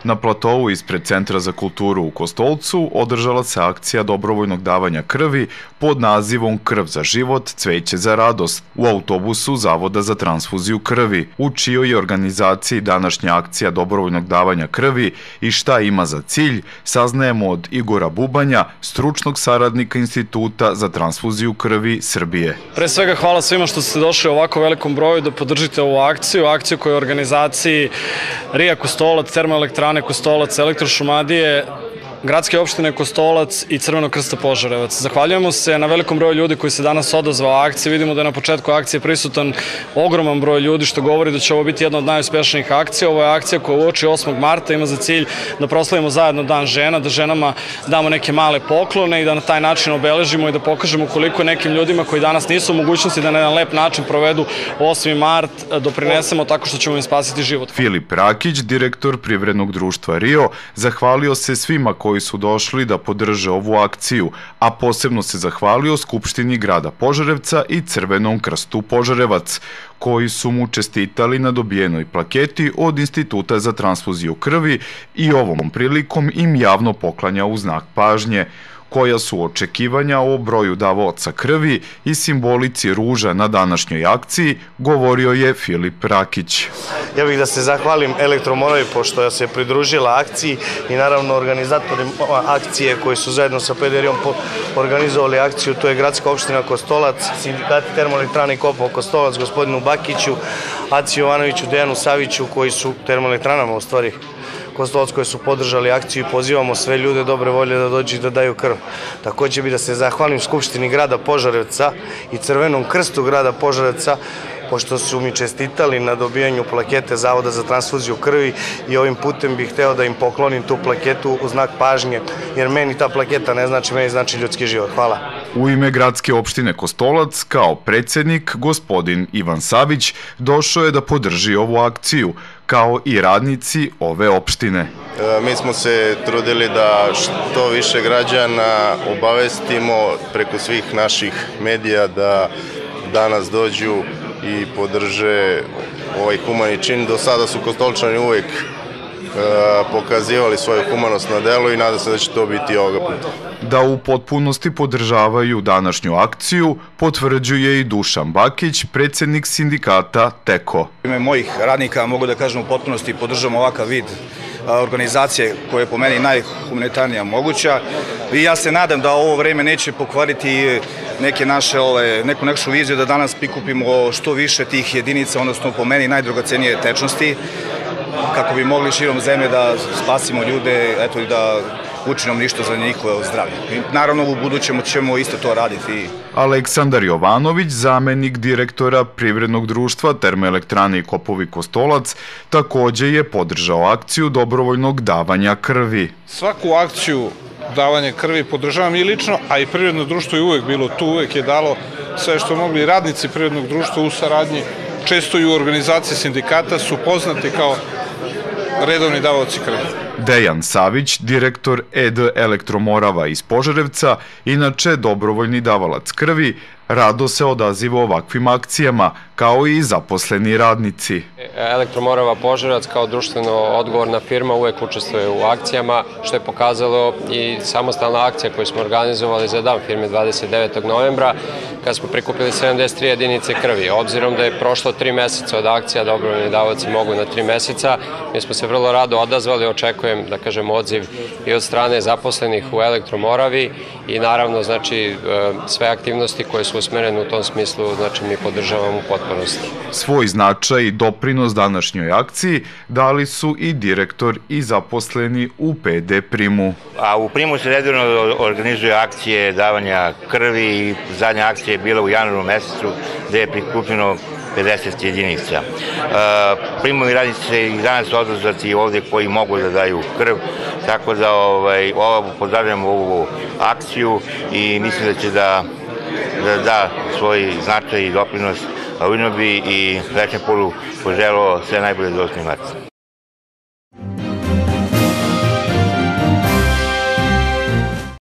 Na platovu ispred Centra za kulturu u Kostolcu održala se akcija dobrovoljnog davanja krvi pod nazivom Krv za život, cveće za radost u autobusu Zavoda za transfuziju krvi, u čijoj je organizaciji današnja akcija dobrovoljnog davanja krvi i šta ima za cilj, saznajemo od Igora Bubanja, stručnog saradnika Instituta za transfuziju krvi Srbije. Pre svega hvala svima što ste došli u ovako velikom broju da podržite ovu akciju koja je u organizaciji RIA Kostolac, Termoelektrane Kostolac, Elektrošumadije, Gradske opštine Kostolac i Crvenog krsta Požarevac. Zahvaljujemo se na velikom broju ljudi koji se danas odazvao akciji. Vidimo da je na početku akcije prisutan ogroman broj ljudi, što govori da će ovo biti jedna od najuspješnijih akcija. Ovo je akcija koja uoči 8. marta ima za cilj da proslavimo zajedno Dan žena, da ženama damo neke male poklone i da na taj način obeležimo i da pokažemo koliko nekim ljudima koji danas nisu u mogućnosti da na jedan lep način provedu 8. mart doprinesemo tako što ćemo im spasiti život. Filip Rakić, direktor privrednog društva RIO, zahvalio se svima koji su došli da podrže ovu akciju, a posebno se zahvalio Skupštini grada Požarevca i Crvenom krstu Požarevac, koji su mu čestitali na dobijenoj plaketi od Instituta za transfuziju krvi i ovom prilikom im javno poklanja u znak pažnje. Koja su očekivanja o broju davaoca krvi i simbolici ruža na današnjoj akciji, govorio je Filip Rakić. Ja bih da se zahvalim Elektromoravi pošto se pridružila akciji i naravno organizatorima akcije koji su zajedno sa PDR-om organizovali akciju, to je Gradska opština Kostolac, Sindikati Termoelektrane Kostolac, gospodinu Bakiću, Aci Jovanoviću, Dejanu Saviću, koji su termoelektranama u stvari Kostolac, koji su podržali akciju i pozivamo sve ljude dobre volje da dođu i da daju krv. Također bih da se zahvalim Skupštini grada Požarevca i Crvenom krstu grada Požarevca pošto su mi čestitali na dobijanju plakete Zavoda za transfuziju krvi i ovim putem bih hteo da im poklonim tu plaketu u znak pažnje, jer meni ta plaketa ne znači, meni znači ljudski život. Hvala. U ime Gradske opštine Kostolac, kao predsjednik, gospodin Ivan Savić došao je da podrži ovu akciju, kao i radnici ove opštine. Mi smo se trudili da što više građana obavestimo preko svih naših medija da danas dođu i podrže ovaj humani čin. Do sada su Kostolčani uvek pokazivali svoju humanost na delu i nadam se da će to biti ovoga puta. Da u potpunosti podržavaju današnju akciju potvrđuje i Dušan Bakić, predsjednik sindikata TEKO. U ime mojih radnika mogu da kažem u potpunosti podržavam ovakav vid organizacije koja je po meni najhumanitarnija moguća i ja se nadam da ovo vreme neće pokvariti neku našu viziju da danas prikupimo što više tih jedinica, odnosno po meni najdragocenije tečnosti, kako bi mogli širom zemlje da spasimo ljude, eto i da učinimo ništa za njihovo zdravlje. I naravno u budućem ćemo isto to raditi. Aleksandar Jovanović, zamenik direktora privrednog društva Termoelektrane i Kopovi Kostolac, također je podržao akciju dobrovoljnog davanja krvi. Svaku akciju davanja krvi podržavam i lično, a i privredno društvo je uvek bilo tu, uvek je dalo sve što mogli. Radnici privrednog društva u saradnji, često i u organizaciji sindikata, su poznati kao redovni davaoci krvi. Dejan Savić, direktor ED Elektromorava iz Požarevca, inače dobrovoljni davalac krvi, rado se odaziva ovakvim akcijama, kao i zaposleni radnici. Elektromorava Požarevac kao društveno odgovorna firma uvek učestvuje u akcijama, što je pokazalo i samostalna akcija koju smo organizovali za Dan firme 29. novembra, kada smo prikupili 73 jedinice krvi. Obzirom da je prošlo 3 meseca od akcija, dobrovoljni davaoci mogu na 3 meseca, mi smo se vrlo rado odazvali, očekujem, da kažem, odziv i od strane zaposlenih u Elektromoravi i naravno, znači, sve aktivnosti koje su usmerene u tom smislu, znači, mi podržavamo u potpunosti. Svoj značaj i doprinos današnjoj akciji dali su i direktor i zaposleni u PD Primu. A u Primu se redovno organizuju akcije davanja krvi i zadnja akcija je bila u januaru mesecu gde je prikupljeno 50 jedinica. Primovi radnici se i danas odazvati ovde koji mogu da daju krv, tako da pozdravljam ovu akciju i mislim da će da svoj značaj i doprinos. Ujedno bi i Srećan Polu poželeo sve najbolje do 8. marta.